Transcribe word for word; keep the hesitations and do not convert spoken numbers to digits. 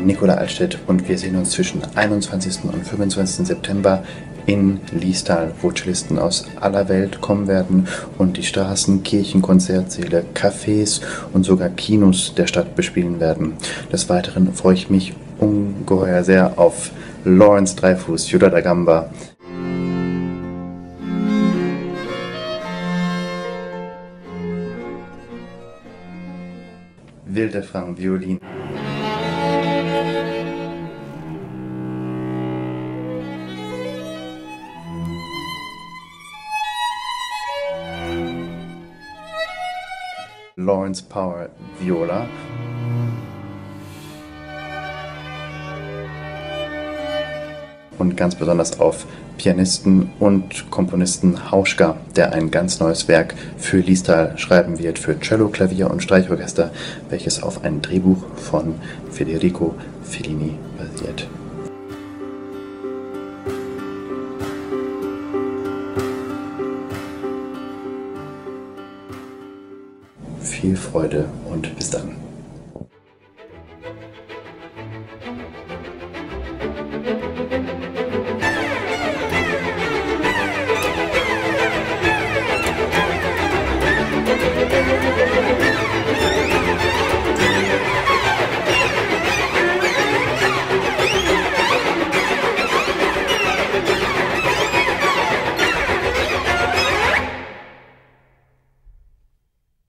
bin Nicola Altstedt und wir sehen uns zwischen einundzwanzigsten und fünfundzwanzigsten September in Liestal, wo Cellisten aus aller Welt kommen werden und die Straßen, Kirchen, Konzertsäle, Cafés und sogar Kinos der Stadt bespielen werden. Des Weiteren freue ich mich ungeheuer sehr auf Lawrence Dreyfus, Yoda da Gamba. Wilde Frank Violin. Lawrence Power Viola. Und ganz besonders auf Pianisten und Komponisten Hauschka, der ein ganz neues Werk für Liestal schreiben wird, für Cello, Klavier und Streichorchester, welches auf ein Drehbuch von Federico Fellini basiert. Viel Freude und bis dann.